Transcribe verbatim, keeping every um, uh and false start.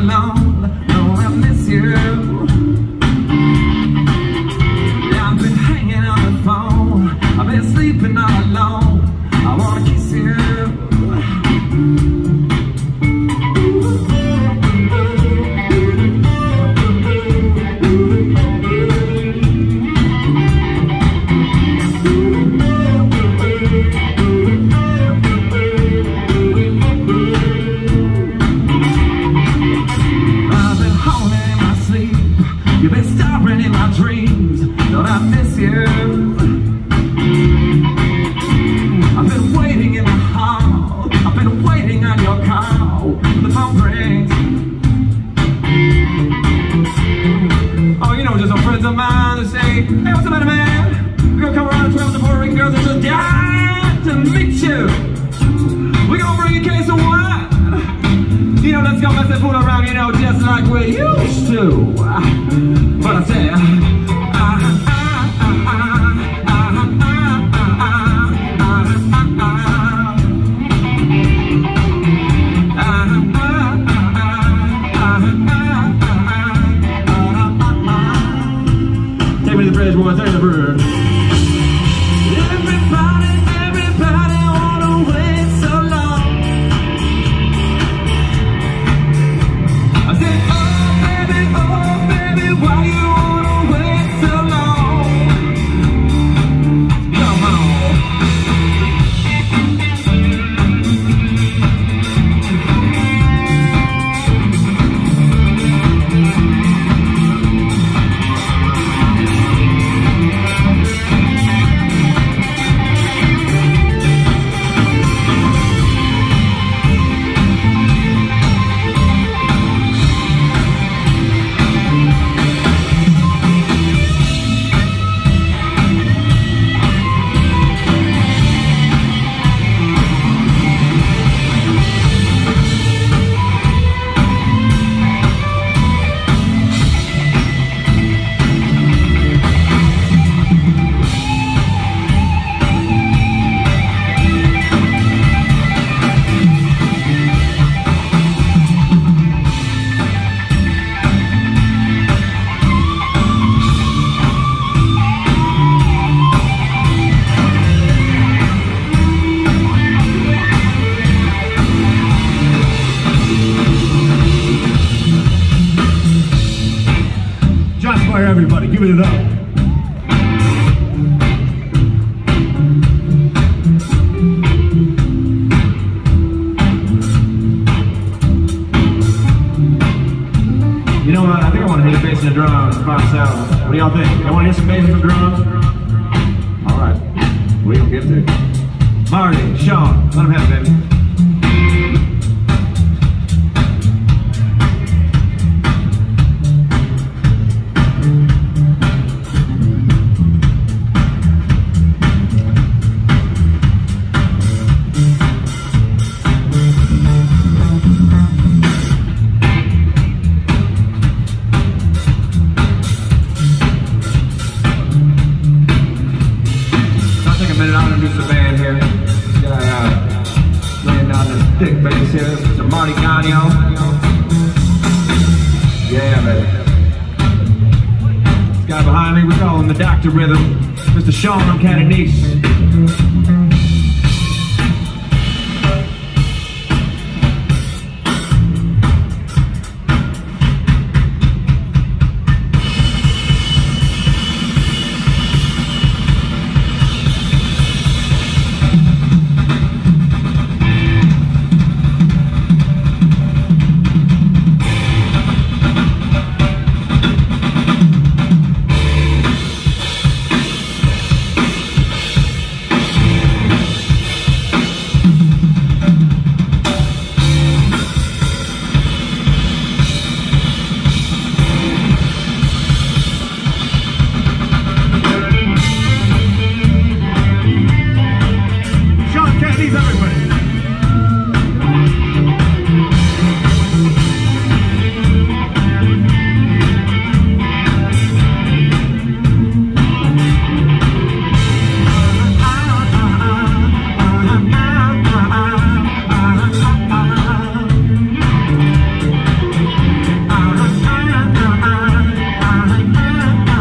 alone. No, I miss you. Yeah, I've been hanging on the phone. I've been sleeping all alone. I wanna kiss you. You've been starring in my dreams, don't I miss you? I've been waiting in the hall, I've been waiting on your call. The phone rings. Oh, you know, just some friends of mine that say, hey, what's the matter, man? We're gonna come around and twelve to Puerto Rican girls and just die to meet you. We're gonna bring a case of wine. You know, let's go mess and fool around, you know, just like we used to. But I say, uh, uh, uh, uh, uh, uh, uh, take me to the bridge, boy, take me to the bridge. Everybody, everybody wanna wait so long. I said, oh baby, oh baby, why you wanna wait so long? Come on. Everybody, give it up. You know what? I think I want to hit a bass and the drums by myself. What do y'all think? I want to hit some bass and some drums? All right, we gonna get there. Marty, Sean, let them have it, baby. I'm gonna do some band here. This guy uh, laying down this thick bass here. Some Marty Gagno. Yeah, baby. This guy behind me, we call him the Doctor Rhythm. Mister Sean, I'm kinda nice.